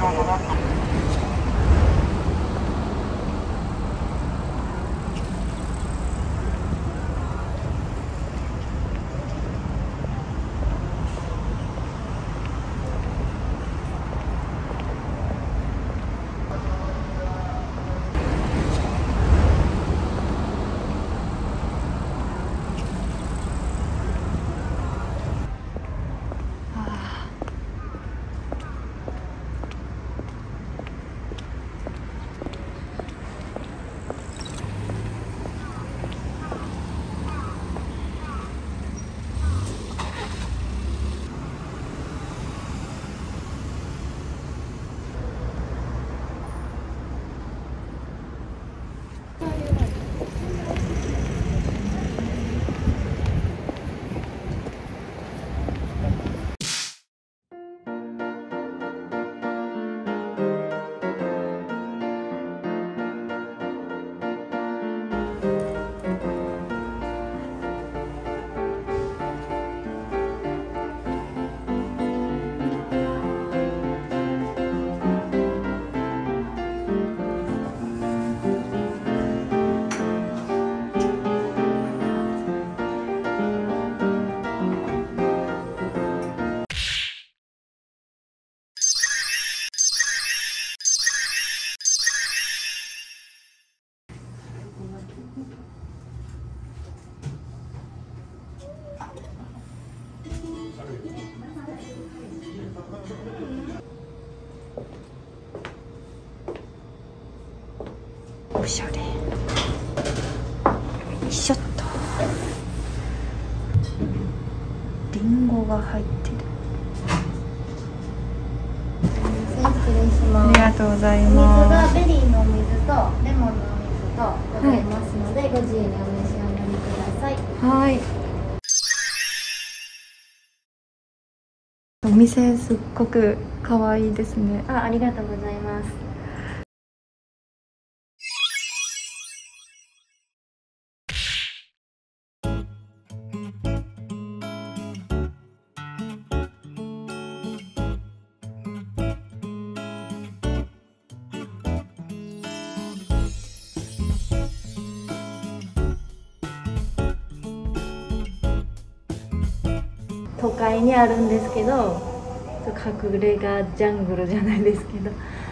おしゃれ。よいしょっと。リンゴが入ってる。 失礼します。 ありがとうございお水ます。 がベリーのお水とレモンのお水とございますので、ご自由にお召し上がりください。 はい。お店すっごく可愛いですね。 ありがとうございます。都会にあるんですけど、隠れ家ジャングルじゃないですけど、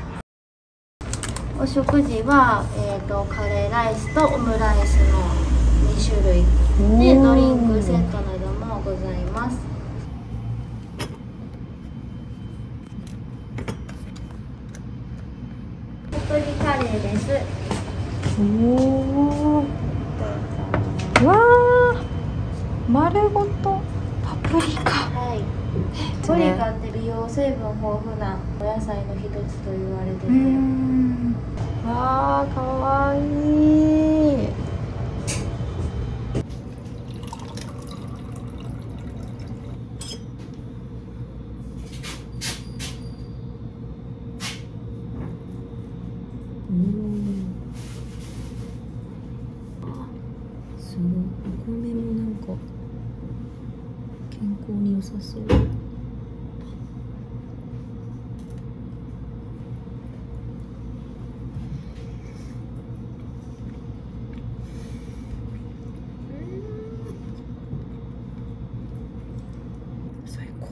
お食事は、カレーライスとオムライスの2種類で、ドリンクセットなどもございます。パプリカレーです。 おー、わー、丸ごとパプリカ。 はい。パプリカって美容成分豊富なお野菜の一つと言われてて。 わあ、かわいい。 すごい、お米もなんか健康に良さそう。最高。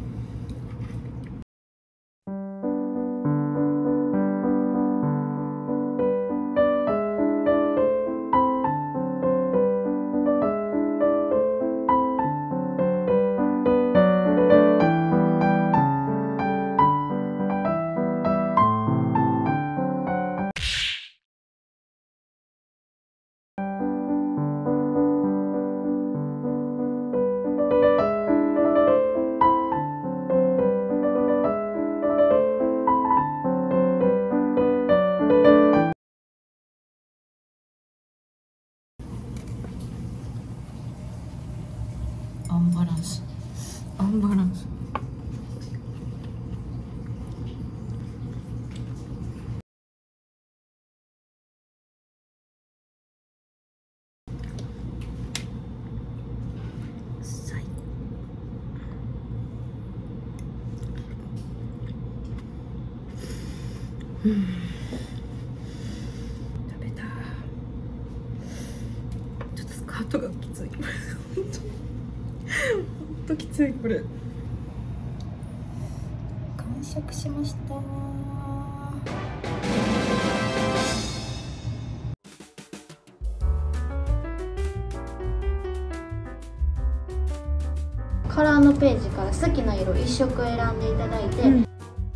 アンバランス。アンバランス。最高。 食べた。ちょっとスカートがきつい。本当きついこれ。完食しました。 カラーのページから好きな色1色選んでいただいて、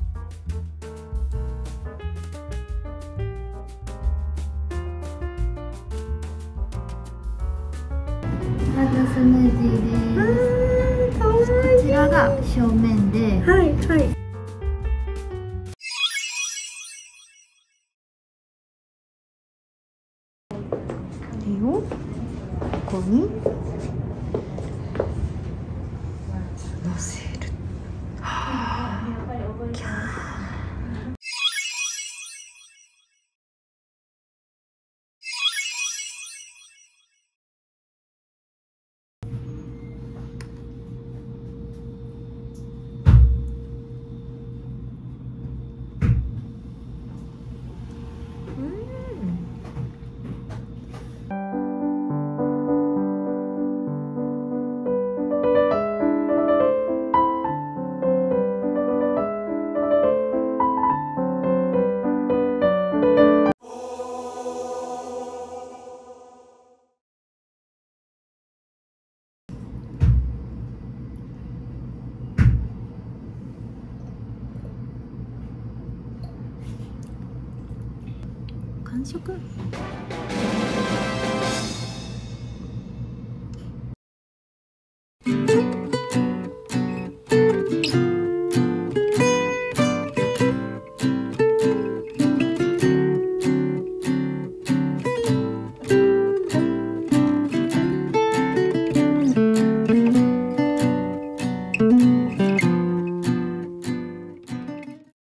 まずスムージーです。こちらが正面で、 はいはい。 これをここにのせる。キャー。 完食。